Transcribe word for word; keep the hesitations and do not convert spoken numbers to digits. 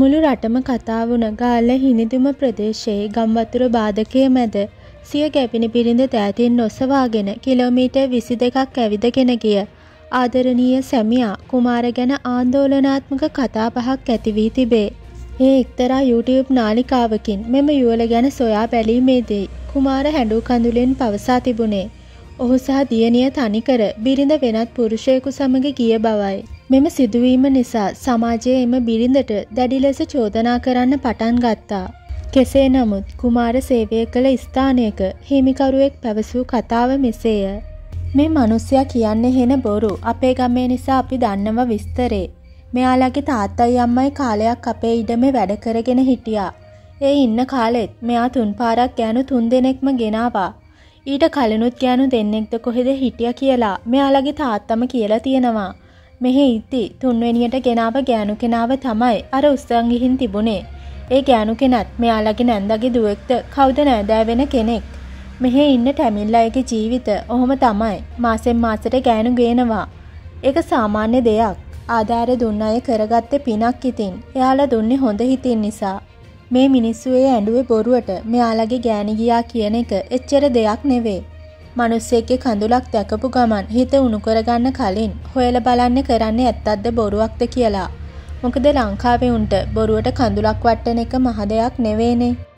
මුළු රටම කතා වුණ ගාල්ල හිනිදුම ප්‍රදේශයේ ගම්වතුර බාධකයේ මැද සිය ගැබිණි බිරිඳ දෑතින් නොසවාගෙන කිලෝමීටර් විසි දෙකක් ඇවිදගෙන ගිය ආදරණීය සැමියා කුමාර ගැන ආందోලනාත්මක කතා බහක් ඇති වී තිබේ. ඒ එක්තරා YouTube නාලිකාවකින් මෙම යුවළ ගැන සොයා බැලීමේදී කුමාර හැඬු කඳුලෙන් පවසා තිබුණේ ඔහු සහ දියණිය තනිකර බිරිඳ වෙනත් පුරුෂයෙකු සමග ගිය බවයි. මෙම සිදුවීම නිසා සමාජයේ එම බිරිඳට දැඩි ලෙස චෝදනා කරන්න පටන් ගත්තා. කෙසේ නමුත් කුමාර සේවය කළ ස්ථානයක හිමිකරුවෙක් පැවසූ කතාව මෙසේය. මේ මිනිසයා කියන්නේ හෙන බොරු. අපේ ගමේ නිසා අපි දන්නව විස්තරේ. මෙයාලගේ තාත්තයි අම්මයි කාලයක් අපේ ඉඩමේ වැඩ කරගෙන හිටියා. ඒ ඉන්න කාලෙත් මෙයා තුන් පාරක් ගෑනු තුන් දෙනෙක්ම ගෙනාවා. ඊට කලිනුත් ගෑනු දෙන්නෙක්ද කොහෙද හිටියා කියලා මෙයාලගේ තාත්තම කියලා තියෙනවා. මෙහි ඉති තුන්වෙනියට ගෙනාව ගෑනු කෙනාව තමයි අර උස්සන් ගිහින් තිබුණේ. ඒ ගෑනු කෙනත් මෙයාලගේ නැන්දගේ දුවෙක්ද කවුද නෑදෑ වෙන කෙනෙක්. මෙහි ඉන්න ටැමිල් අයගේ ජීවිත ඔහොම තමයි. මාසෙන් මාසෙට ගෑනු ගේනවා. ඒක සාමාන්‍ය දෙයක්. ආධාර දුන්න අය කරගත්තේ පිනක් ඉතින්. එයාලා දුන්නේ හොඳ හිතින් නිසා. මේ මිනිස්සු ඒ ඇඬුවේ බොරුවට මෙයාලගේ ගෑණි ගියා කියන එක එච්චර දෙයක් නෙවෙයි. මිනිස්සෙක්ගේ කඳුලක් දැකපු ගමන් හිත උණු කරගන්න කලින් හොයලා බලන්න කරන්නේ ඇත්තක්ද බොරුවක්ද කියලා. මොකද ලංකාවේ උන්ට බොරුවට කඳුලක් වට්ටන එක මහ දෙයක් නෙවෙයිනේ.